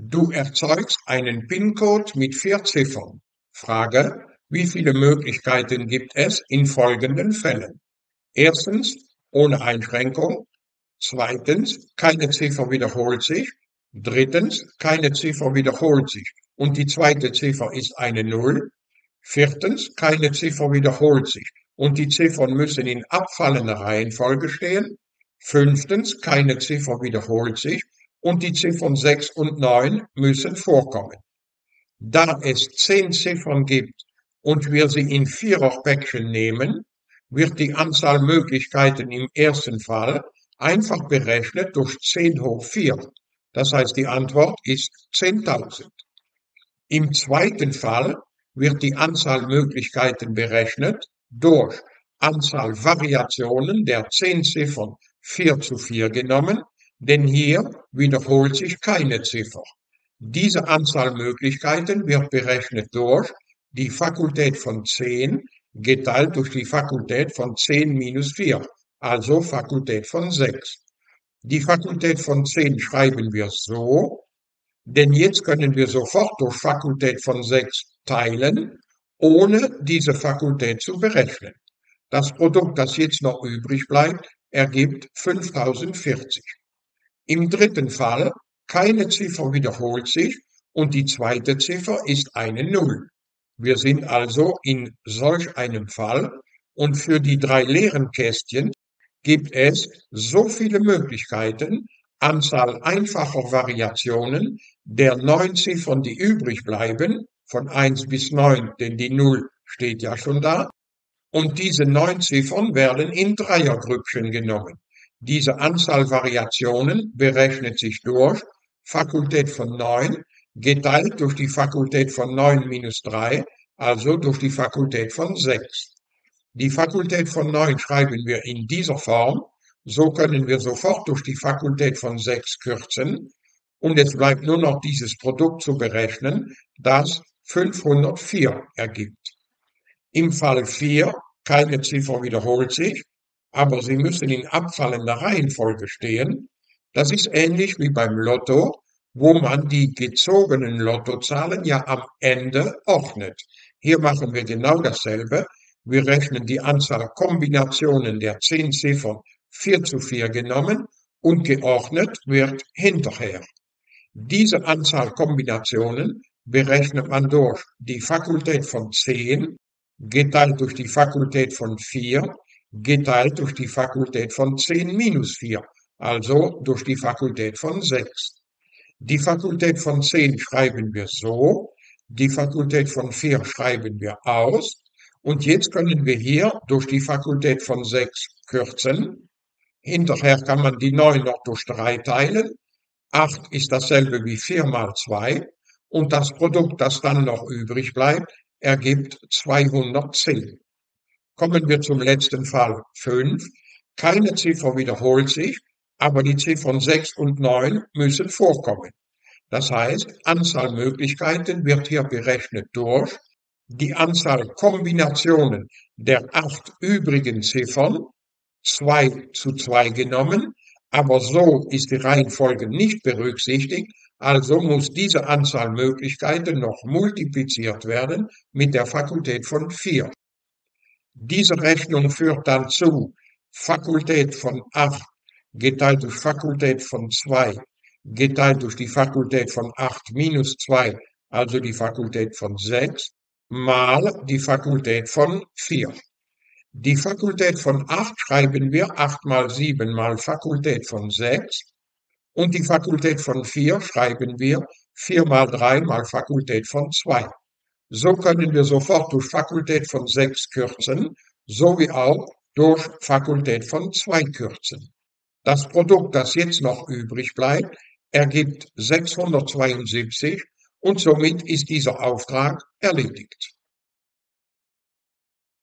Du erzeugst einen PIN-Code mit 4 Ziffern. Frage: Wie viele Möglichkeiten gibt es in folgenden Fällen? Erstens, ohne Einschränkung. Zweitens, keine Ziffer wiederholt sich. Drittens, keine Ziffer wiederholt sich und die zweite Ziffer ist eine Null. Viertens, keine Ziffer wiederholt sich und die Ziffern müssen in abfallender Reihenfolge stehen. Fünftens, keine Ziffer wiederholt sich und die Ziffern 6 und 9 müssen vorkommen. Da es 10 Ziffern gibt und wir sie in Viererpäckchen nehmen, wird die Anzahl Möglichkeiten im ersten Fall einfach berechnet durch 10 hoch 4. Das heißt, die Antwort ist 10.000. Im zweiten Fall wird die Anzahl Möglichkeiten berechnet durch Anzahl Variationen der 10 Ziffern 4 zu 4 genommen, denn hier wiederholt sich keine Ziffer. Diese Anzahl Möglichkeiten wird berechnet durch die Fakultät von 10 geteilt durch die Fakultät von 10 minus 4, also Fakultät von 6. Die Fakultät von 10 schreiben wir so, denn jetzt können wir sofort durch Fakultät von 6 teilen, ohne diese Fakultät zu berechnen. Das Produkt, das jetzt noch übrig bleibt, ergibt 5040. Im dritten Fall, keine Ziffer wiederholt sich und die zweite Ziffer ist eine Null. Wir sind also in solch einem Fall und für die 3 leeren Kästchen gibt es so viele Möglichkeiten, Anzahl einfacher Variationen der 9 Ziffern, die übrig bleiben, von 1 bis 9, denn die 0 steht ja schon da, und diese 9 Ziffern werden in Dreiergrüppchen genommen. Diese Anzahl Variationen berechnet sich durch Fakultät von 9 geteilt durch die Fakultät von 9 minus 3, also durch die Fakultät von 6. Die Fakultät von 9 schreiben wir in dieser Form, so können wir sofort durch die Fakultät von 6 kürzen und es bleibt nur noch dieses Produkt zu berechnen, das 504 ergibt. Im Fall 4, keine Ziffer wiederholt sich, aber sie müssen in abfallender Reihenfolge stehen. Das ist ähnlich wie beim Lotto, wo man die gezogenen Lottozahlen ja am Ende ordnet. Hier machen wir genau dasselbe. Wir rechnen die Anzahl Kombinationen der 10 Ziffern 4 zu 4 genommen und geordnet wird hinterher. Diese Anzahl Kombinationen berechnet man durch die Fakultät von 10 geteilt durch die Fakultät von 4 geteilt durch die Fakultät von 10 minus 4, also durch die Fakultät von 6. Die Fakultät von 10 schreiben wir so, die Fakultät von 4 schreiben wir aus und jetzt können wir hier durch die Fakultät von 6 kürzen. Hinterher kann man die 9 noch durch 3 teilen. 8 ist dasselbe wie 4 mal 2 und das Produkt, das dann noch übrig bleibt, ergibt 210. Kommen wir zum letzten Fall 5. Keine Ziffer wiederholt sich, aber die Ziffern 6 und 9 müssen vorkommen. Das heißt, Anzahl Möglichkeiten wird hier berechnet durch die Anzahl Kombinationen der 8 übrigen Ziffern, 2 zu 2 genommen, aber so ist die Reihenfolge nicht berücksichtigt, also muss diese Anzahl Möglichkeiten noch multipliziert werden mit der Fakultät von 4. Diese Rechnung führt dann zu Fakultät von 8 geteilt durch Fakultät von 2 geteilt durch die Fakultät von 8 minus 2, also die Fakultät von 6, mal die Fakultät von 4. Die Fakultät von 8 schreiben wir 8 mal 7 mal Fakultät von 6 und die Fakultät von 4 schreiben wir 4 mal 3 mal Fakultät von 2. So können wir sofort durch Fakultät von 6 kürzen, sowie auch durch Fakultät von 2 kürzen. Das Produkt, das jetzt noch übrig bleibt, ergibt 672 und somit ist dieser Auftrag erledigt.